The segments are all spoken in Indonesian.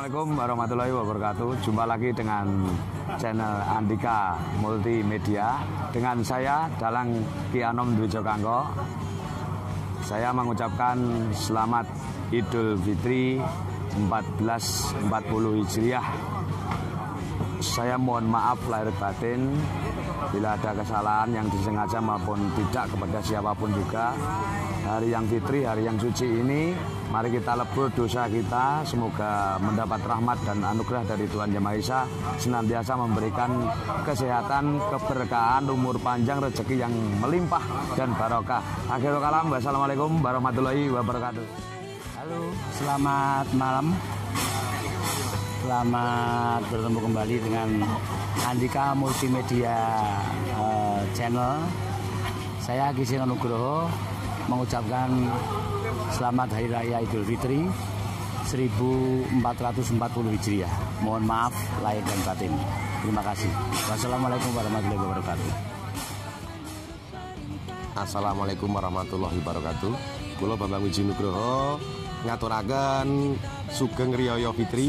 Assalamualaikum warahmatullahi wabarakatuh. Jumpa lagi dengan channel Andika Multimedia dengan saya Dalang Ki Anom Dwi Jokanggo. Saya mengucapkan selamat Idul Fitri 1440 Hijriah. Saya mohon maaf lahir batin bila ada kesalahan yang disengaja maupun tidak kepada siapapun juga. Hari yang fitri, hari yang suci ini, mari kita lebur dosa kita. Semoga mendapat rahmat dan anugerah dari Tuhan Yang Maha Esa, senantiasa memberikan kesehatan, keberkahan, umur panjang, rezeki yang melimpah dan barokah. Akhirul kalam, wassalamualaikum warahmatullahi wabarakatuh. Halo, selamat malam. Selamat bertemu kembali dengan Andika Multimedia Channel. Saya Gizi Nugroho mengucapkan selamat Hari Raya Idul Fitri 1440 Hijriah. Mohon maaf lahir dan batin. Terima kasih. Wassalamualaikum warahmatullahi wabarakatuh. Assalamualaikum warahmatullahi wabarakatuh. Kula Bambang Wiji Nugroho ngaturaken sugeng riyaya Fitri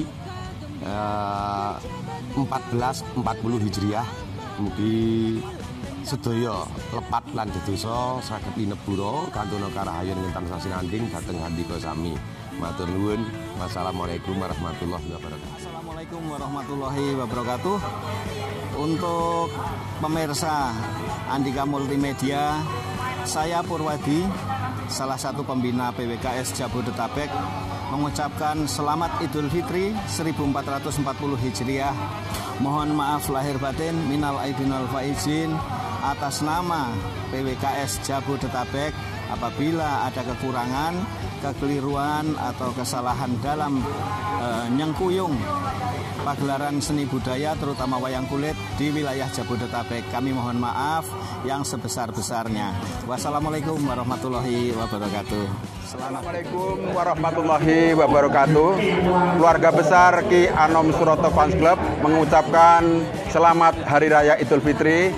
1440 Hijriah. Mugi sedaya lepat lan dosa saged linebura kantuna karahayun ingkang sasinanding dhateng handika sami. Matur nuwun. Wassalamualaikum warahmatullahi wabarakatuh. Assalamualaikum warahmatullahi wabarakatuh. Untuk pemirsa Andika Multimedia, saya Purwadi, salah satu pembina PWKS Jabodetabek, mengucapkan selamat Idul Fitri 1440 Hijriah. Mohon maaf lahir batin, minal aidin wal faizin, atas nama PWKS Jabodetabek apabila ada kekurangan, kekeliruan atau kesalahan dalam nyengkuyung pagelaran seni budaya terutama wayang kulit di wilayah Jabodetabek, kami mohon maaf yang sebesar-besarnya. Wassalamualaikum warahmatullahi wabarakatuh. Assalamualaikum warahmatullahi wabarakatuh. Keluarga besar Ki Anom Suroto Fans Club mengucapkan selamat Hari Raya Idul Fitri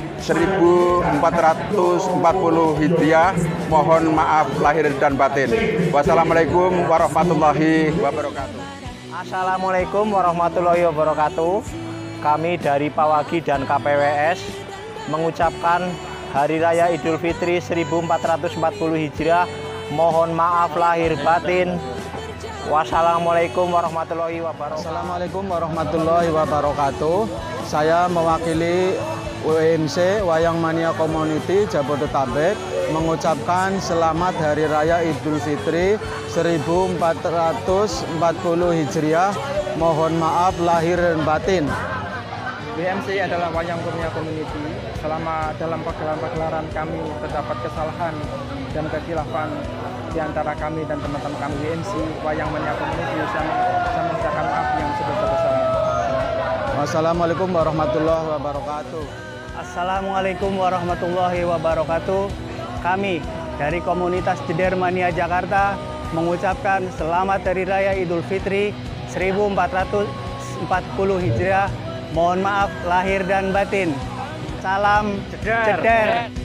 1440 Hijriah. Mohon maaf lahir dan batin. Wassalamualaikum warahmatullahi wabarakatuh. Assalamualaikum warahmatullahi wabarakatuh. Kami dari Pawagi dan KPWS mengucapkan Hari Raya Idul Fitri 1440 Hijriah. Mohon maaf lahir batin. Wassalamualaikum warahmatullahi wabarakatuh. Assalamualaikum warahmatullahi wabarakatuh. Saya mewakili WMC Wayang Mania Community Jabodetabek mengucapkan selamat Hari Raya Idul Fitri 1440 Hijriah. Mohon maaf lahir dan batin. WMC adalah Wayang Mania Community. Selama dalam pagelaran kami terdapat kesalahan dan kekhilafan di antara kami dan teman-teman kami WMC Wayang Mania Community, saya mengucapkan maaf yang sebesar-besarnya. Wassalamualaikum warahmatullahi wabarakatuh. Assalamualaikum warahmatullahi wabarakatuh. Kami dari komunitas Jeder Mania Jakarta mengucapkan selamat Hari Raya Idul Fitri 1440 Hijriah. Mohon maaf lahir dan batin. Salam Jeder.